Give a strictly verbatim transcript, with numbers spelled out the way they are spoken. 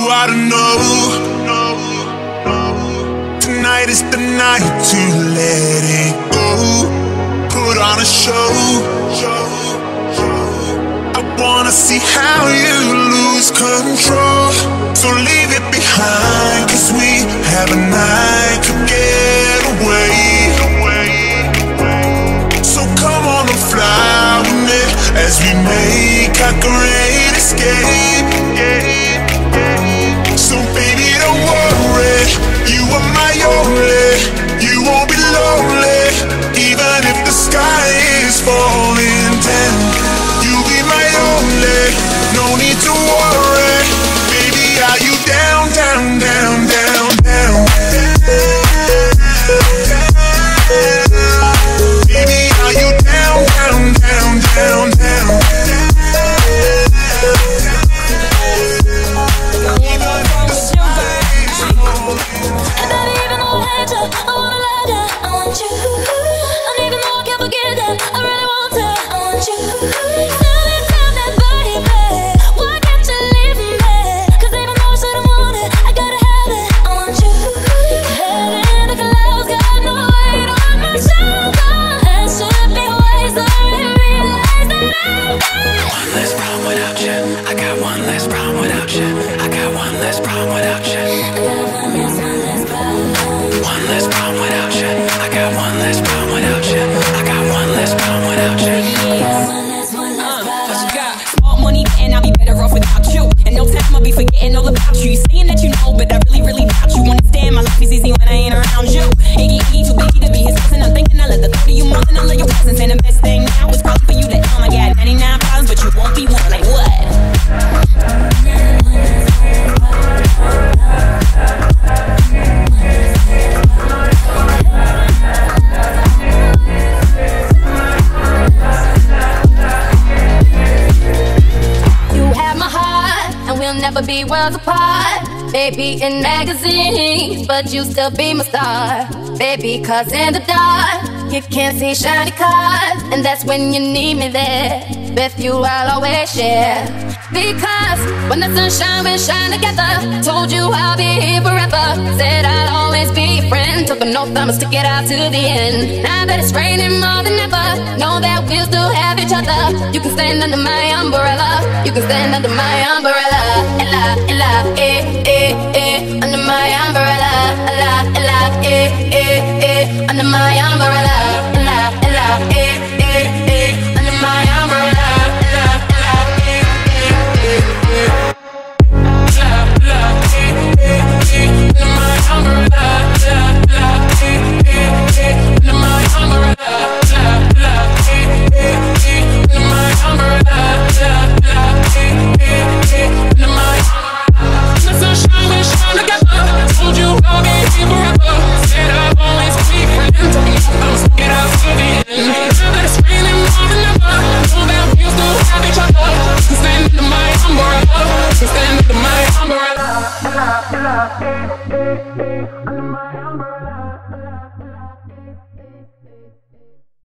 ought to know. Tonight is the night to let it go. Put on a show. I wanna see how you lose control. So leave it behind, cause we have a night to get away. So come on and fly with me as we make our great escape. So baby, don't worry, you are my only. You won't be lonely, even if the sky is falling down. You'll be my only, no need to worry. Baby, are you down, down, down, down, down? Baby, are you down, down, down, down, down? Forgetting all about you, saying that you know, but I really, really doubt you. Understand my life is easy when I ain't around you. Iggy, Iggy, too busy to be his cousin. I'm thinking I love the thought of you more than I love your presence. And the best thing now is calling for you to come. I got ninety-nine problems, but you won't be one. Like what? Never be worlds apart, baby, in magazines, but you still be my star, baby, cause in the dark, you can't see shiny cars, and that's when you need me there, with you I'll always share, because when the sun shine, we shine together, told you I'll be here forever, said I'll always be your friend, took an oath, I'ma stick it out to the end, now that it's raining more than ever, know that we'll still have each other, you can stand under my umbrella, you can stand under my umbrella, ella, ella, eh, eh, eh, under my umbrella, ella, ella, eh, eh, eh, under my umbrella.